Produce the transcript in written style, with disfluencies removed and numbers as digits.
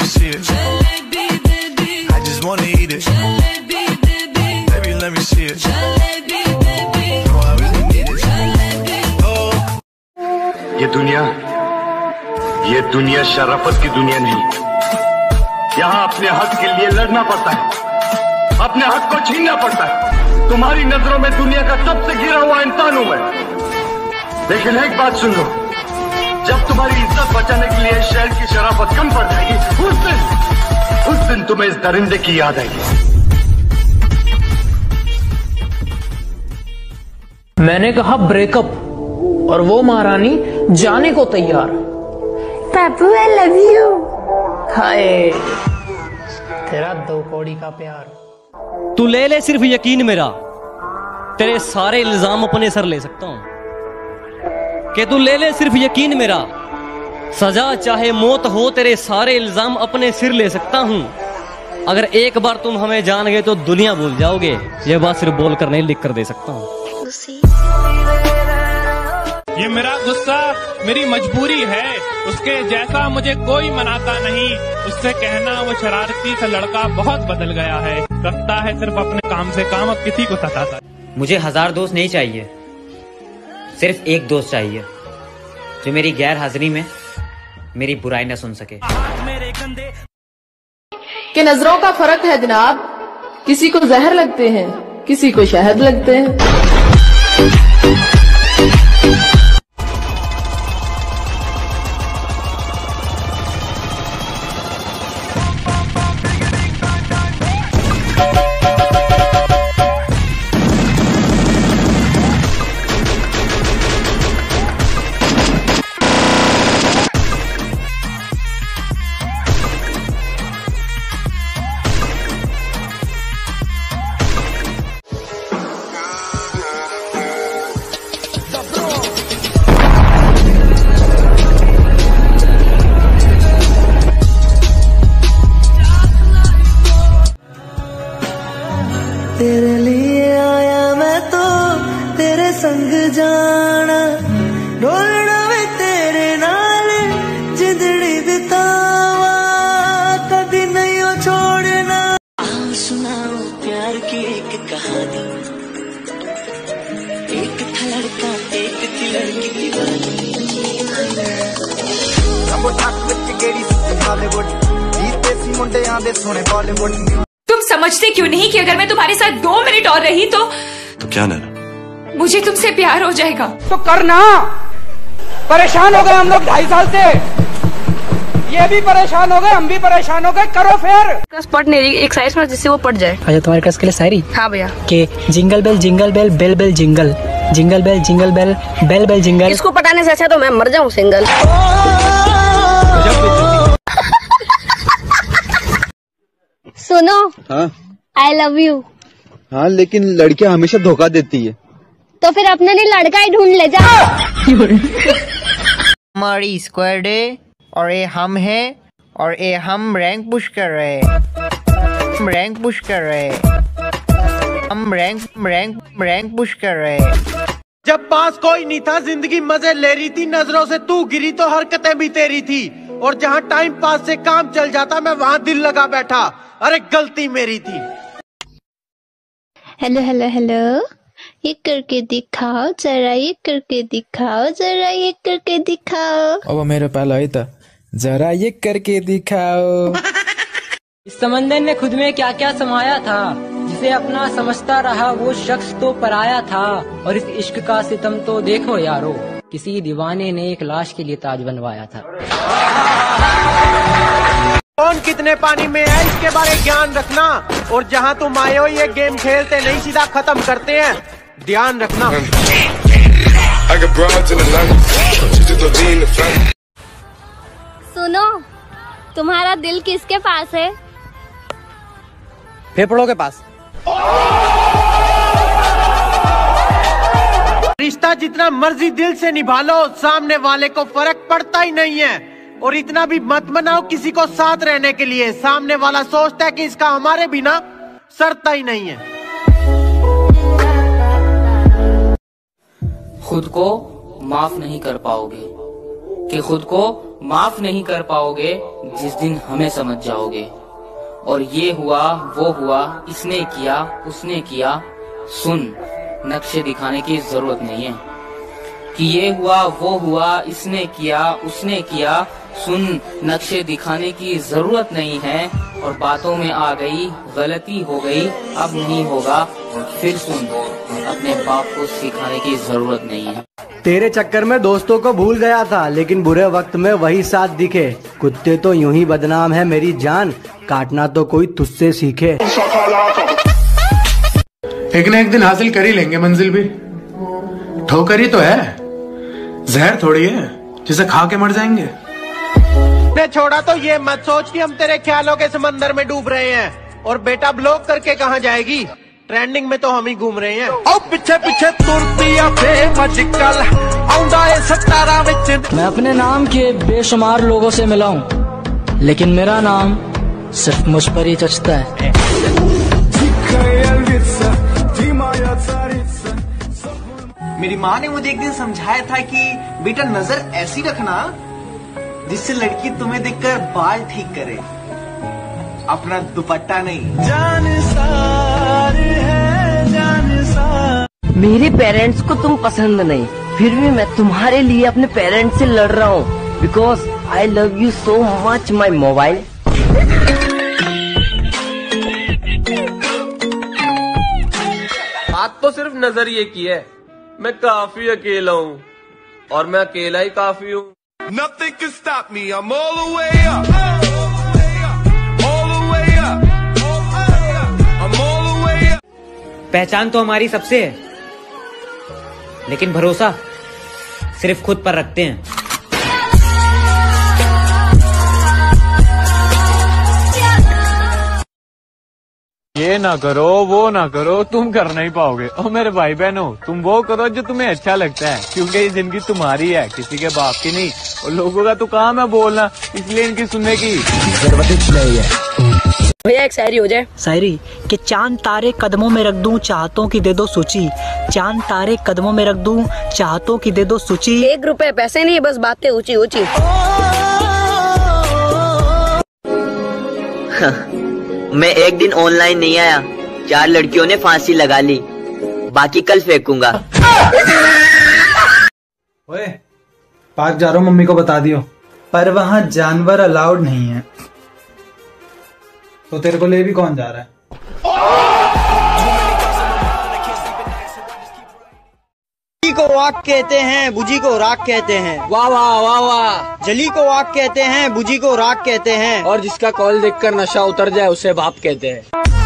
me see it. Jalebi, baby. I just wanna eat it. Jalebi, baby. Baby, let me see it. Jalebi, baby. Oh, I really need it. Jalebi. Oh. ये दुनिया शराफत की दुनिया नहीं। यहाँ अपने हक के लिए लड़ना पड़ता है, अपने हक को छीनना पड़ता है। तुम्हारी नजरों में दुनिया का सबसे गिरा हुआ इंसान हूं मैं, लेकिन एक बात सुन लो, जब तुम्हारी इज्जत बचाने के लिए शहर की शराफत कम पड़ जाएगी, उस दिन तुम्हें इस दरिंदे की याद आएगी। मैंने कहा ब्रेकअप और वो महारानी जाने को तैयार। पापू आई लव यू। हाय तेरा 2 कौड़ी का प्यार। तू ले ले सिर्फ यकीन मेरा, तेरे सारे इल्जाम अपने सर ले सकता हूं। कि तू ले ले सिर्फ यकीन मेरा, सजा चाहे मौत हो तेरे सारे इल्जाम अपने सिर ले सकता हूं। अगर एक बार तुम हमें जान गए तो दुनिया भूल जाओगे, ये बात सिर्फ बोल कर नहीं लिख कर दे सकता हूं। ये मेरा गुस्सा मेरी मजबूरी है, उसके जैसा मुझे कोई मनाता नहीं। उससे कहना वो शरारती सा लड़का बहुत बदल गया है, रखता है सिर्फ अपने काम से काम, अब किसी को सताता। मुझे 1000 दोस्त नहीं चाहिए, सिर्फ एक दोस्त चाहिए जो मेरी गैर हाजिरी में मेरी बुराई न सुन सके। कि नजरों का फर्क है जनाब, किसी को जहर लगते हैं, किसी को शहद लगते हैं। तेरे लिए आया मैं तो तेरे संग जाना, डोलना में तेरे नाल जिंदड़ी बितावा, कभी नहीं हो छोड़ना। आओ सुनाओ प्यार की एक कहानी, एक था लड़का एक थी लड़की दीवानी। तुम समझते क्यों नहीं कि अगर मैं तुम्हारे साथ 2 मिनट और रही तो क्या नैना, मुझे तुमसे प्यार हो जाएगा। तो करना, परेशान हो गए हम लोग 2.5 साल से, ये भी परेशान हो गए, हम भी परेशान हो गए, करो फिर। पढ़ नहीं रही एक साइड में जिससे वो पढ़ जाए। अच्छा तुम्हारे क्लास के लिए शायरी? हाँ भैया। कि jingle bell bell bell jingle, jingle bell bell bell jingle. इसको पटाने से अच्छा तो मैं मर जाऊँ सिंगल। सुनो, हाँ आई लव यू। हाँ लेकिन लड़कियां हमेशा धोखा देती है। तो फिर अपने लिए लड़का ही ढूंढ ले जाओ। हमारी स्क्वाड है और ये हम हैं और ये हम रैंक पुश कर रहे हैं, हम रैंक पुश कर रहे हैं, हम रैंक पुश कर रहे हैं। जब पास कोई नहीं था जिंदगी मजे ले रही थी, नजरों से तू गिरी तो हरकतें भी तेरी थी, और जहाँ टाइम पास से काम चल जाता मैं वहाँ दिल लगा बैठा, अरे गलती मेरी थी। हेलो हेलो हेलो, ये करके दिखाओ जरा, ये करके दिखाओ जरा, ये करके दिखाओ। अब मेरा पहला ही था, जरा ये करके दिखाओ। इस समंदर ने खुद में क्या क्या समाया था, जिसे अपना समझता रहा वो शख्स तो पराया था। और इस इश्क का सितम तो देखो यारो, किसी दीवाने ने एक लाश के लिए ताज बनवाया था। कौन कितने पानी में है इसके बारे ज्ञान रखना, और जहाँ तुम आए हो ये गेम खेलते नहीं सीधा खत्म करते हैं, ध्यान रखना। सुनो, तुम्हारा दिल किसके पास है? फेफड़ों के पास। रिश्ता जितना मर्जी दिल से निभा लो, सामने वाले को फर्क पड़ता ही नहीं है। और इतना भी मत मनाओ किसी को साथ रहने के लिए, सामने वाला सोचता है कि इसका हमारे बिना सरता ही नहीं है। खुद को माफ नहीं कर पाओगे कि खुद को माफ नहीं कर पाओगे जिस दिन हमें समझ जाओगे। और ये हुआ वो हुआ, इसने किया उसने किया, सुन नक्शे दिखाने की जरूरत नहीं है। कि ये हुआ वो हुआ, इसने किया उसने किया, सुन नक्शे दिखाने की जरूरत नहीं है। और बातों में आ गई गलती हो गई, अब नहीं होगा फिर सुन, अपने बाप को सिखाने की जरूरत नहीं है। तेरे चक्कर में दोस्तों को भूल गया था, लेकिन बुरे वक्त में वही साथ दिखे। कुत्ते तो यूं ही बदनाम है मेरी जान, काटना तो कोई तुझसे सीखे। एक न एक दिन हासिल कर ही लेंगे मंजिल भी। ठोकर ही तो है, जहर थोड़ी है जिसे खा के मर जाएंगे। ने छोड़ा तो ये मत सोच कि हम तेरे ख्यालों के समंदर में डूब रहे हैं। और बेटा ब्लॉक करके कहाँ जाएगी, ट्रेंडिंग में तो हम ही घूम रहे हैं। और पीछे पीछे तुरतिया बेमजिकल आउंदा है सतारा विच। मैं अपने नाम के बेशुमार लोगों से मिला हूँ, लेकिन मेरा नाम सिर्फ मुझ पर ही जचता है। मेरी माँ ने मुझे एक दिन समझाया था कि बेटा नजर ऐसी रखना जिससे लड़की तुम्हें देखकर बाल ठीक करे, अपना दुपट्टा नहीं। जान सार है जान सार। मेरे पेरेंट्स को तुम पसंद नहीं, फिर भी मैं तुम्हारे लिए अपने पेरेंट्स से लड़ रहा हूँ, because I love you so much my mobile. बात तो सिर्फ नजरिए की है। मैं काफी अकेला हूँ और मैं अकेला ही काफी हूँ। Nothing can stop me, I'm all the way up. All the way up. I'm all the way up. पहचान तो हमारी सबसे है, लेकिन भरोसा सिर्फ खुद पर रखते हैं। ये ना करो वो ना करो, तुम कर नहीं पाओगे। और मेरे भाई बहनों, तुम वो करो जो तुम्हें अच्छा लगता है, क्योंकि ये जिंदगी तुम्हारी है, किसी के बाप की नहीं। और लोगों का तो काम है बोलना, इसलिए इनकी सुनने की जरूरत नहीं है। भैया एक शायरी हो जाए। शायरी कि चांद तारे कदमों में रख दूं, चाहतों की दे दो सूची। चांद तारे कदमों में रख दूं, चाहतों की दे दो सूची। 1 रुपए पैसे नहीं, बस बातें ऊंची ऊंची। मैं एक दिन ऑनलाइन नहीं आया, 4 लड़कियों ने फांसी लगा ली, बाकी कल फेंकूंगा। ओए, पार्क जा रहा हूँ, मम्मी को बता दियो। पर वहाँ जानवर अलाउड नहीं है। तो तेरे को ले भी कौन जा रहा है? को आग कहते हैं, बुझी को राख कहते हैं। वाह वाह वाह वाह। जली को आग कहते हैं, बुझी को राख कहते हैं। और जिसका कॉल देखकर नशा उतर जाए उसे बाप कहते हैं।